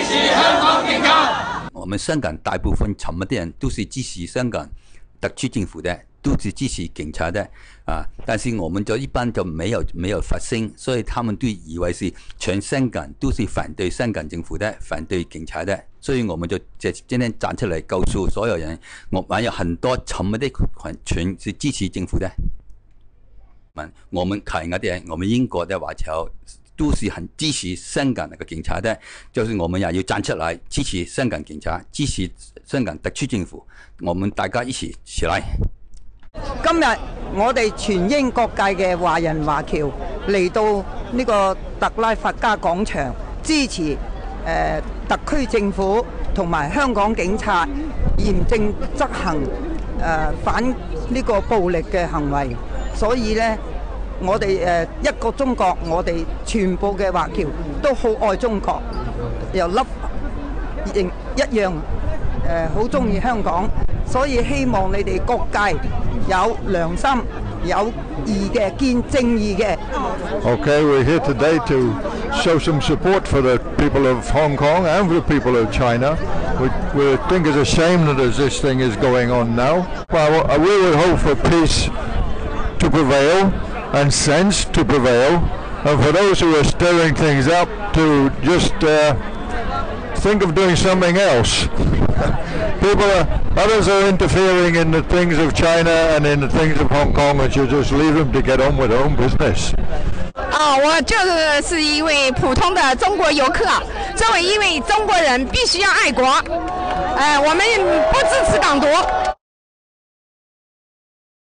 持香港警察。 我们香港大部分什么的人都是支持香港特区政府的，都是支持警察的啊。但是我们就一般就没有发声，所以他们都以为是全香港都是反对香港政府的，反对警察的。所以我们就今天站出来告诉所有人，我们有很多什么的群是支持政府的。我们凯雅的人，我们英国的华侨都是很支持香港那个警察的，就是我们也要站出来支持香港警察，支持香港特區政府，我們大家一起起來。 今日我哋全英各界嘅華人華僑嚟到呢個特拉法加廣場支持特區政府同埋香港警察嚴正執行反呢個暴力嘅行為，所以呢。我哋一個中國，我哋全部嘅華僑都好愛中國，又一樣好中意香港，所以希望你哋各界有良心、有義嘅、見正義嘅。 Okay, we're here today to show some support for the people of Hong Kong and for the people of China. We think it's a shame that this thing is going on now. Well, we would hope for peace to prevail. And sense to prevail, and for those who are stirring things up to just think of doing something else. Others are interfering in the things of China and in the things of Hong Kong, and should just leave them to get on with their own business. 我就是一位普通的中国游客，作为一位中国人，必须要爱国。我们不支持港独。